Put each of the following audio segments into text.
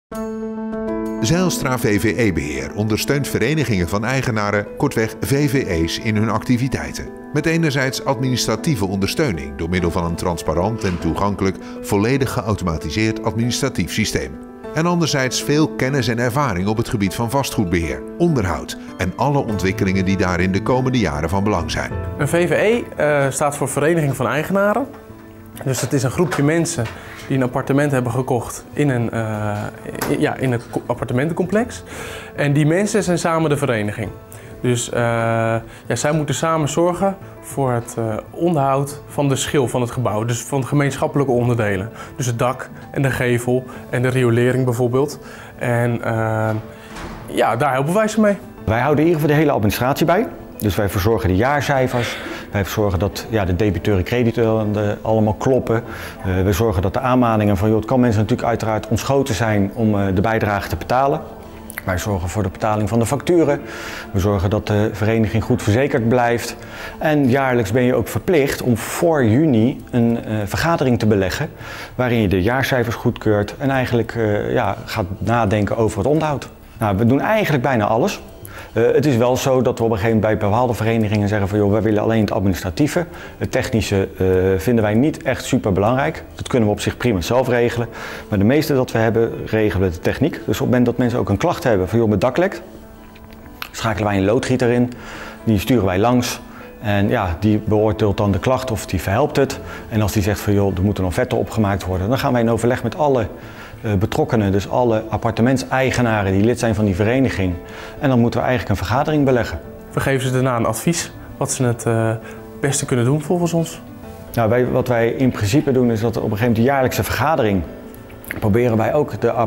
Zijlstra VvE-beheer ondersteunt verenigingen van eigenaren, kortweg VvE's, in hun activiteiten. Met enerzijds administratieve ondersteuning door middel van een transparant en toegankelijk, volledig geautomatiseerd administratief systeem. En anderzijds veel kennis en ervaring op het gebied van vastgoedbeheer, onderhoud en alle ontwikkelingen die daarin de komende jaren van belang zijn. Een VvE staat voor Vereniging van Eigenaren. Dus het is een groepje mensen die een appartement hebben gekocht in een appartementencomplex. En die mensen zijn samen de vereniging. Dus zij moeten samen zorgen voor het onderhoud van de schil van het gebouw. Dus van de gemeenschappelijke onderdelen. Dus het dak en de gevel en de riolering bijvoorbeeld. En daar helpen wij ze mee. Wij houden in ieder geval de hele administratie bij. Dus wij verzorgen de jaarcijfers, wij verzorgen dat de debiteuren en crediteuren allemaal kloppen. We zorgen dat de aanmaningen van, het kan mensen natuurlijk uiteraard ontschoten zijn om de bijdrage te betalen. Wij zorgen voor de betaling van de facturen. We zorgen dat de vereniging goed verzekerd blijft. En jaarlijks ben je ook verplicht om voor juni een vergadering te beleggen waarin je de jaarcijfers goedkeurt en eigenlijk gaat nadenken over het onderhoud. Nou, we doen eigenlijk bijna alles. Het is wel zo dat we op een gegeven moment bij bepaalde verenigingen zeggen van wij willen alleen het administratieve. Het technische vinden wij niet echt super belangrijk. Dat kunnen we op zich prima zelf regelen. Maar de meeste dat we hebben, regelen we de techniek. Dus op het moment dat mensen ook een klacht hebben van mijn dak lekt, schakelen wij een loodgieter in. Die sturen wij langs. En die beoordeelt dan de klacht of die verhelpt het. En als die zegt van er moet een offerte opgemaakt worden, dan gaan wij in overleg met alle betrokkenen, dus alle appartementseigenaren die lid zijn van die vereniging. En dan moeten we eigenlijk een vergadering beleggen. We geven ze daarna een advies wat ze het beste kunnen doen volgens ons. Nou, wat wij in principe doen is dat op een gegeven moment de jaarlijkse vergadering proberen wij ook de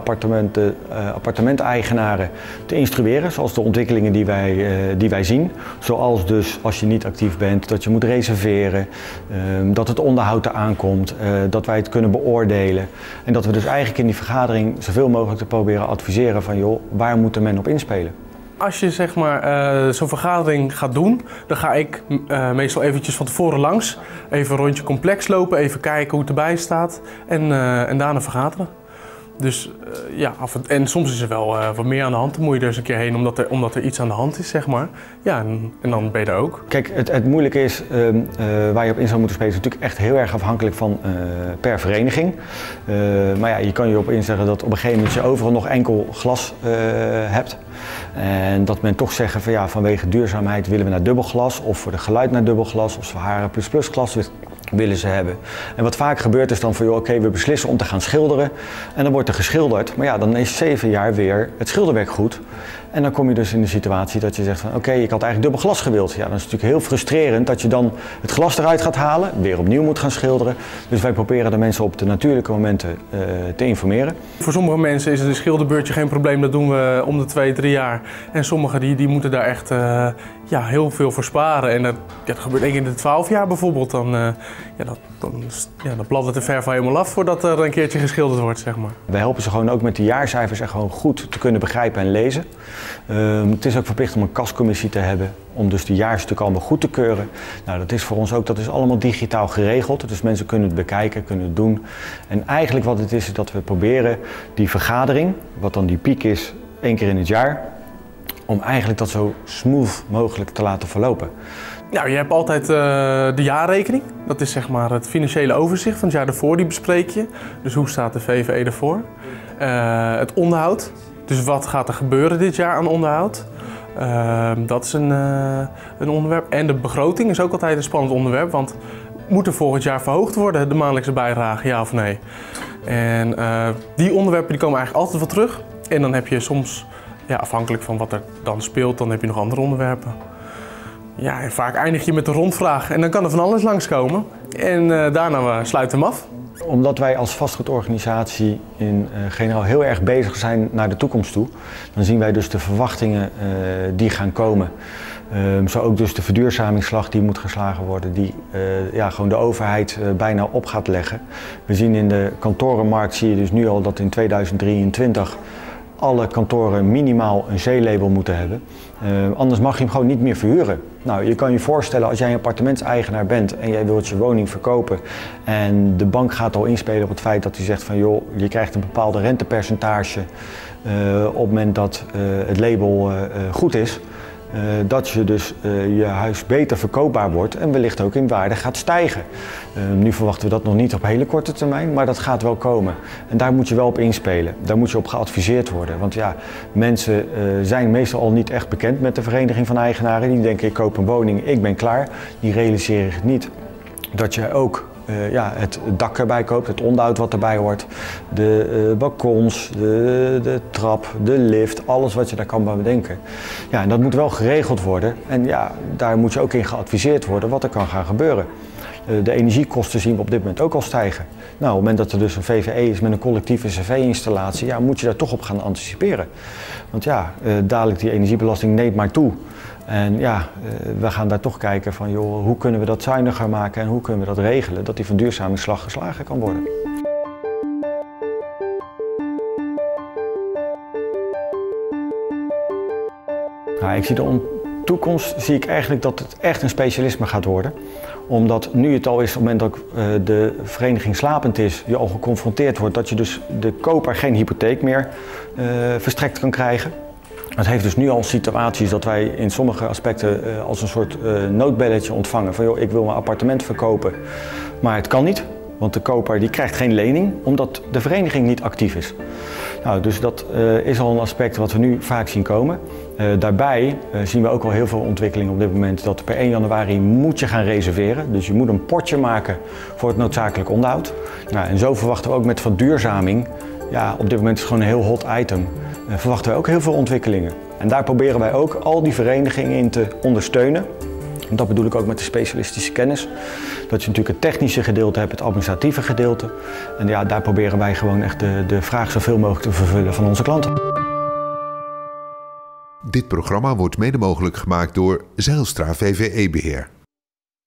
appartementeigenaren te instrueren, zoals de ontwikkelingen die wij zien. Zoals dus als je niet actief bent, dat je moet reserveren, dat het onderhoud eraan komt, dat wij het kunnen beoordelen. En dat we dus eigenlijk in die vergadering zoveel mogelijk te proberen adviseren van waar moet men op inspelen. Als je zo'n vergadering gaat doen, dan ga ik meestal eventjes van tevoren langs. Even een rondje complex lopen, even kijken hoe het erbij staat en daarna vergaderen. Dus en soms is er wel wat meer aan de hand. Dan moet je er eens een keer heen omdat er iets aan de hand is, Ja, en dan ben je er ook. Kijk, het moeilijke is, waar je op in zou moeten spelen, is natuurlijk echt heel erg afhankelijk van per vereniging. Maar je kan je op instellen dat op een gegeven moment je overal nog enkel glas hebt. En dat men toch zeggen van vanwege duurzaamheid willen we naar dubbelglas, of voor de geluid naar dubbelglas, of HR++ glas willen ze hebben. En wat vaak gebeurt is dan van oké, we beslissen om te gaan schilderen en dan wordt er geschilderd, maar dan is 7 jaar weer het schilderwerk goed. En dan kom je dus in de situatie dat je zegt van oké, ik had eigenlijk dubbel glas gewild. Ja, dan is het natuurlijk heel frustrerend dat je dan het glas eruit gaat halen, weer opnieuw moet gaan schilderen. Dus wij proberen de mensen op de natuurlijke momenten te informeren. Voor sommige mensen is een schilderbeurtje geen probleem, dat doen we om de 2-3 jaar. En sommigen die moeten daar echt heel veel voor sparen. En dat gebeurt één keer in de 12 jaar bijvoorbeeld. Dan bladdert de verf helemaal af voordat er een keertje geschilderd wordt, We helpen ze gewoon ook met de jaarcijfers echt gewoon goed te kunnen begrijpen en lezen. Het is ook verplicht om een kascommissie te hebben om dus de jaarstukken allemaal goed te keuren. Nou, dat is voor ons ook, dat is allemaal digitaal geregeld. Dus mensen kunnen het bekijken, kunnen het doen. En eigenlijk wat het is dat we proberen die vergadering, wat dan die piek is, 1 keer in het jaar, om eigenlijk dat zo smooth mogelijk te laten verlopen. Nou, je hebt altijd de jaarrekening. Dat is het financiële overzicht van het jaar ervoor, die bespreek je. Dus hoe staat de VvE ervoor? Het onderhoud. Dus wat gaat er gebeuren dit jaar aan onderhoud? Dat is een onderwerp. En de begroting is ook altijd een spannend onderwerp. Want moet er volgend jaar verhoogd worden, de maandelijkse bijdrage, ja of nee? En die onderwerpen komen eigenlijk altijd wel terug. En dan heb je soms, afhankelijk van wat er dan speelt, dan heb je nog andere onderwerpen. Ja, en vaak eindig je met een rondvraag en dan kan er van alles langskomen. En daarna sluiten we hem af. Omdat wij als vastgoedorganisatie in generaal heel erg bezig zijn naar de toekomst toe, dan zien wij dus de verwachtingen die gaan komen. Zo ook dus de verduurzamingsslag die moet geslagen worden, die gewoon de overheid bijna op gaat leggen. We zien in de kantorenmarkt, zie je dus nu al dat in 2023 alle kantoren minimaal een C-label moeten hebben. Anders mag je hem gewoon niet meer verhuren. Nou, je kan je voorstellen als jij een appartementseigenaar bent en jij wilt je woning verkopen en de bank gaat al inspelen op het feit dat hij zegt van joh, je krijgt een bepaalde rentepercentage op het moment dat het label goed is. Dat je dus je huis beter verkoopbaar wordt en wellicht ook in waarde gaat stijgen. Nu verwachten we dat nog niet op hele korte termijn, maar dat gaat wel komen. En daar moet je wel op inspelen. Daar moet je op geadviseerd worden. Want ja, mensen zijn meestal al niet echt bekend met de Vereniging van Eigenaren. Die denken ik koop een woning, ik ben klaar. Die realiseren zich niet dat je ook het dak erbij koopt, het onderhoud wat erbij hoort, de balkons, de trap, de lift, alles wat je daar kan bedenken. Ja, en dat moet wel geregeld worden en ja, daar moet je ook in geadviseerd worden wat er kan gaan gebeuren. De energiekosten zien we op dit moment ook al stijgen. Nou, op het moment dat er dus een VVE is met een collectieve cv-installatie, ja, moet je daar toch op gaan anticiperen. Want ja, dadelijk die energiebelasting neemt maar toe. En ja, we gaan daar toch kijken van joh, hoe kunnen we dat zuiniger maken en hoe kunnen we dat regelen dat die verduurzamingsslag geslagen kan worden. Nou, ik zie de toekomst zie ik eigenlijk dat het echt een specialisme gaat worden. Omdat nu het al is, op het moment dat de vereniging slapend is, je al geconfronteerd wordt dat je dus de koper geen hypotheek meer verstrekt kan krijgen. Het heeft dus nu al situaties dat wij in sommige aspecten als een soort noodbelletje ontvangen van joh, ik wil mijn appartement verkopen, maar het kan niet. Want de koper die krijgt geen lening omdat de vereniging niet actief is. Nou, dus dat is al een aspect wat we nu vaak zien komen. Daarbij zien we ook al heel veel ontwikkelingen op dit moment dat per 1 januari moet je gaan reserveren. Dus je moet een potje maken voor het noodzakelijk onderhoud. Nou, en zo verwachten we ook met verduurzaming. Ja, op dit moment is het gewoon een heel hot item. Verwachten wij ook heel veel ontwikkelingen. En daar proberen wij ook al die verenigingen in te ondersteunen. En dat bedoel ik ook met de specialistische kennis. Dat je natuurlijk het technische gedeelte hebt, het administratieve gedeelte. En ja, daar proberen wij gewoon echt de vraag zoveel mogelijk te vervullen van onze klanten. Dit programma wordt mede mogelijk gemaakt door Zijlstra VVE Beheer.